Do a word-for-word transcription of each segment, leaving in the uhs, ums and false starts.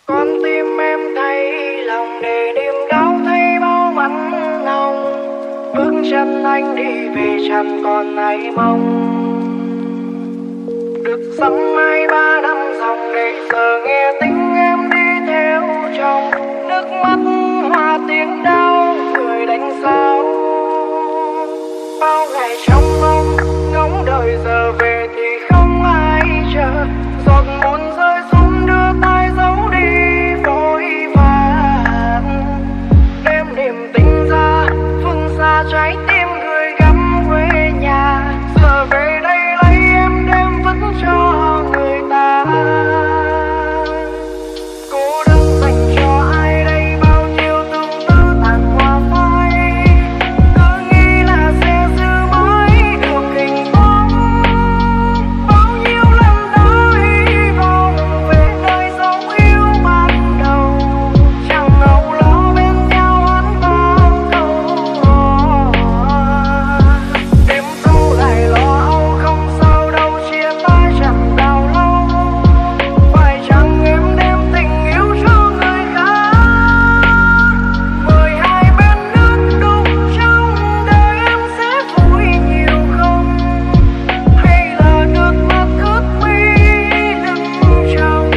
Con tim em thấy lòng để niềm đau thấy bao mắt nồng. Bước chân anh đi về chẳng còn ai mong. Được dăm hai ba năm dòng để giờ nghe tiếng em đi theo chồng. Nước mắt hòa tiếng đau người đánh sao. Bao ngày trong mong ngóng đợi giờ về thì không ai chờ. Giọt buồn rơi xuống đưa tay giấu đi vội vàng. Đem niềm tình ra phương xa trái tim người gắm quê nhà. Giờ về đây lấy em đem vứt cho người ta. Cô đơn dành cho ai đây bao nhiêu tương tư tàn hoa phai. Cứ nghĩ là sẽ giữ mãi được hình bóng. Bao nhiêu lần đã hy vọng về nơi dấu yêu ban đầu. Chẳng âu lo bên nhau hát bao câu. Đêm sâu lại lo âu không sao đâu chia tay chẳng bao lâu. Phải chăng em đem tình yêu cho người khác. Mời hai bên nước đục trong đời em sẽ vui nhiều không. Hay là nước mắt ướt mi lưng tròng.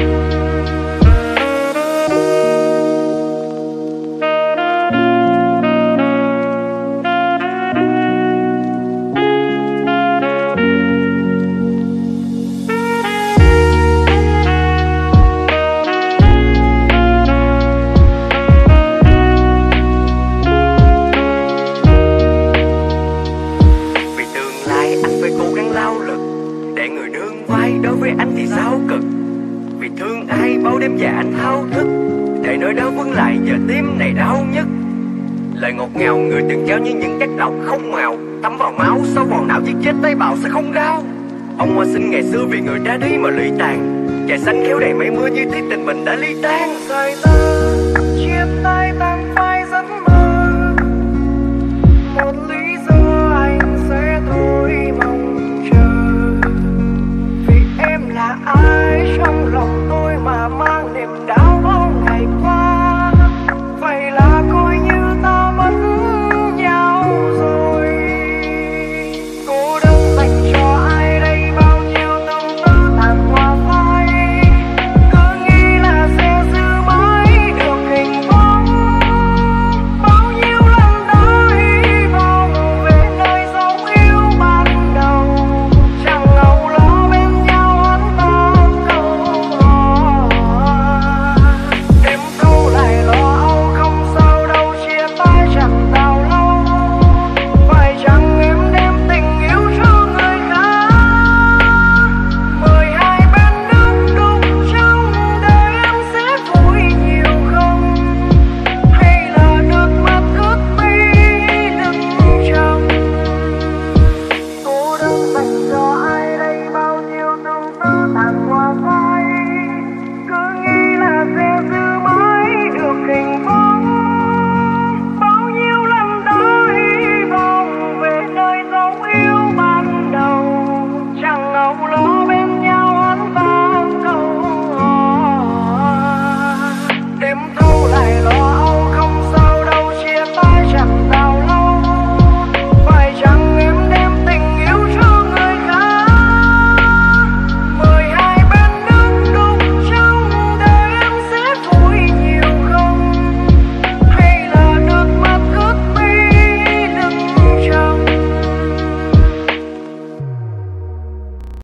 Vì tương lai anh phải cố gắng lao lực để người nương vai đối với anh thì sao cực. Vì thương ai bao đêm dạ anh thao thức để nỗi đau vững lại giờ tim này đau nhất. Lời ngọt ngào người từng trao như những chất độc không màu thấm vào máu sâu vào não giết chết tế bào sẽ không đau. Ông hoa sinh ngày xưa vì người đã đi mà lụy tàn. Trời xanh khéo đầy mây mưa như thiết tình mình đã ly tan. Rời ta